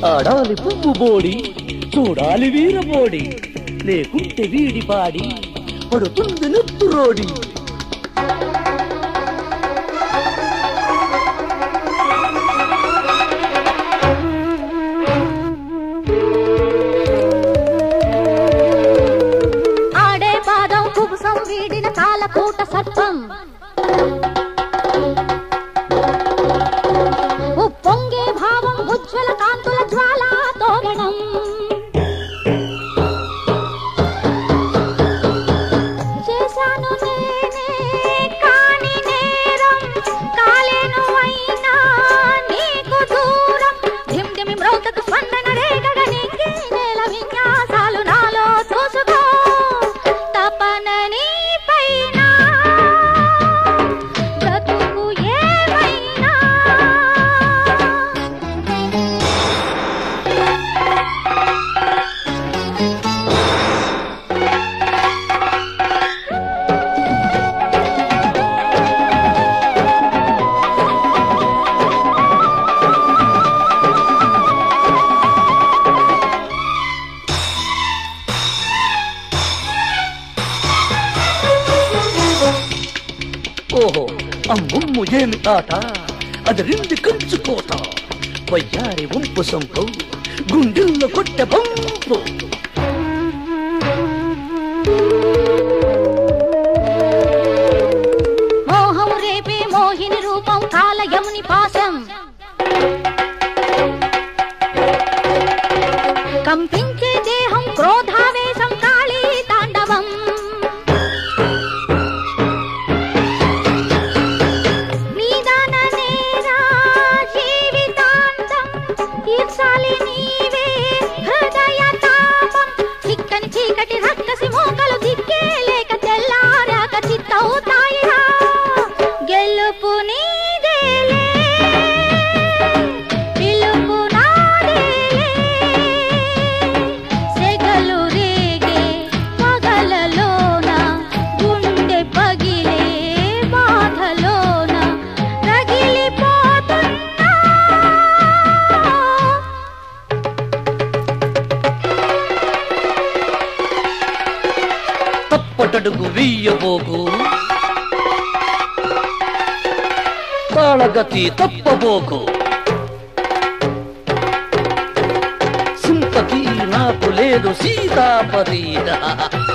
ఆడాలి పువ్వు బోడి చూడాలి వీరబోడి లేకుంటే వీడి పాడి పడుతుంది నెత్తు రోడి. ఆడే పాదం కుబుసం వీడిన కాలకూట సర్పం ఉప్పొంగే భావం ఉజ్వల కాంతుల జ్వాలా తోరణం. చేశాను నేనే కాని నేరం కాలేను అయినా నీకు దూరం. ధిమ్ ధిమి మ్రోతకు స్పందన రేగగ నింగి నేల విన్యాసాలు నాలో చూసుకో తపన నీ పైన బ్రతుకు ఏమైనా. ఓహో అమ్ముమ్ము ఏమి ఆట అది రింది కంచుకోట వయ్యారి వంపు సంపు గుండెల్లో కొట్టె బంపు. మోహం రేపే మోహిని రూపం కాలయముని పాశం కంపించే దేహం క్రోధావేశం కాళీ తాండవం. నీదాన నేరా జీవితాంతం తీర్చాలి నీవే హృదయ తాపం. చిక్కని చీకటి రక్కసి మోకలు దిక్కే లేక తెల్లారాక చిత్తవుతాయిరా గెలుపు నీదేలే పిలుపు నాదేలే. సెగలు రేగే పగలలోన గుండె పగిలే బాధలోన రగిలిపోతున్నా. తప్పటడుగు వీయబోకు తాళగతి తప్పబోకు. సింపతి నాకు లేదు సీతాపతి